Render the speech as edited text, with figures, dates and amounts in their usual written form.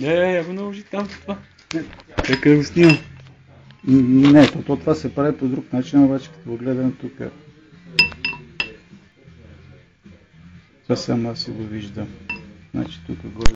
Я го наложи там това. Така го снимам. Не, това се прави по друг начин, обаче като го гледам тук. Това само аз си го виждам. Значи тук горе.